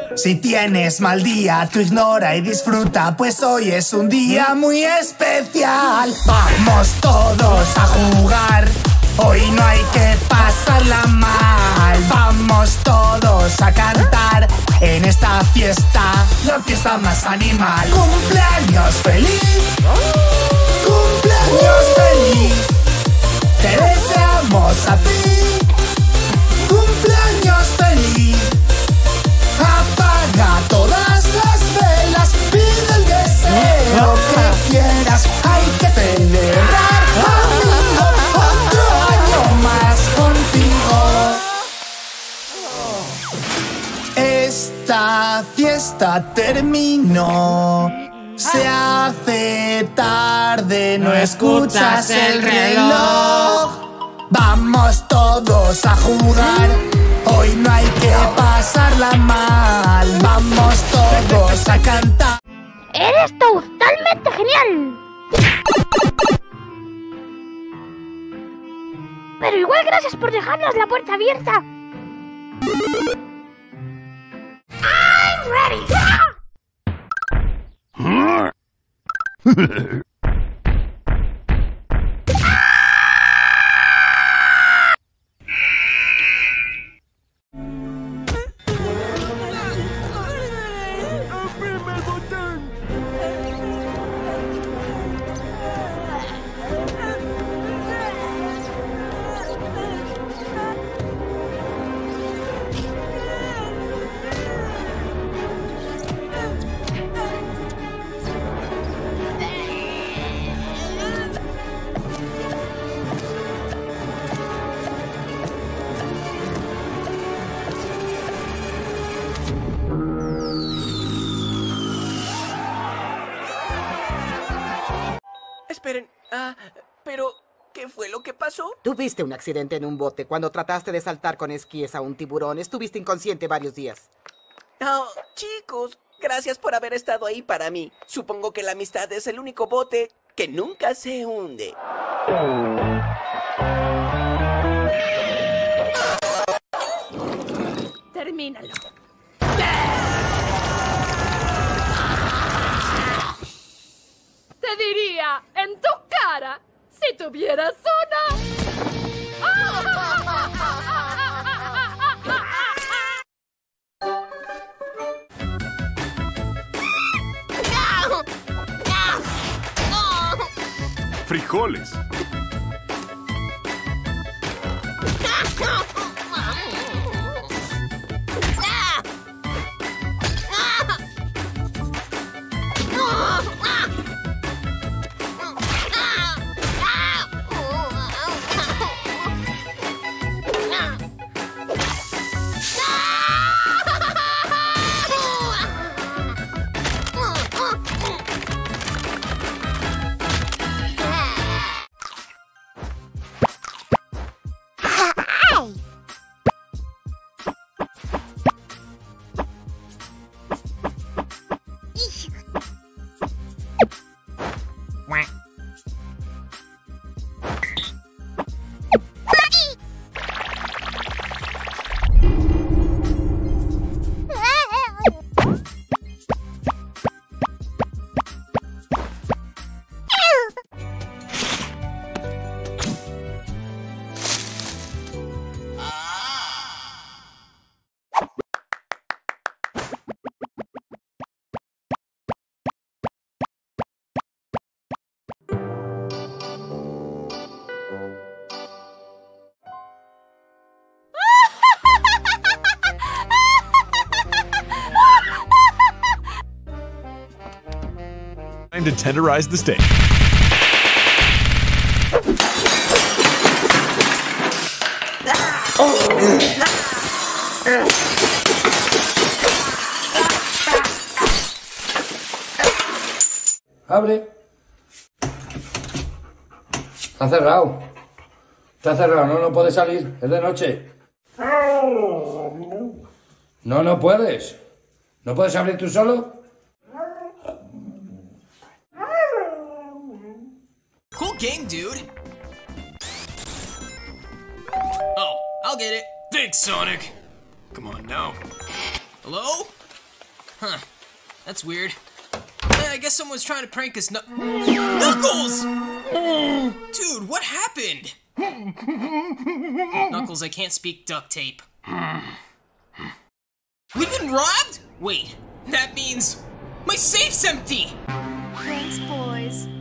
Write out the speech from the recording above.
Si tienes mal día, tú ignora y disfruta, pues hoy es un día muy especial. Vamos todos a jugar, hoy no hay que pasarla mal. Vamos todos a cantar en esta fiesta, la fiesta más animal. ¡Cumpleaños feliz! ¡Cumpleaños feliz! Te deseamos a ti. ¡Cumpleaños feliz! Apaga todas las velas, pide el deseo que quieras. Hay que celebrar, amigo, otro año más contigo. Esta fiesta terminó. Se hace tarde, no escuchas el reloj. Vamos todos a jugar, hoy no hay que pasarla mal. Vamos todos a cantar. ¡Eres totalmente genial! Pero igual gracias por dejarnos la puerta abierta. I'm ready. Esperen, pero ¿qué fue lo que pasó? Tuviste un accidente en un bote cuando trataste de saltar con esquíes a un tiburón. Estuviste inconsciente varios días. Oh, chicos, gracias por haber estado ahí para mí. Supongo que la amistad es el único bote que nunca se hunde. Termínalo. Te diría en tu cara si tuvieras una. Frijoles. To tenderize the steak. Abre. Está cerrado. Está cerrado, no puedes salir. Es de noche. No puedes. ¿No puedes abrir tú solo? Cool game, dude. Oh, I'll get it. Thanks, Sonic. Come on now. Hello? Huh. That's weird. I guess someone's trying to prank us. Knuckles! Dude, what happened? Knuckles, I can't speak duct tape. We've been robbed? Wait, that means my safe's empty! Thanks, boys.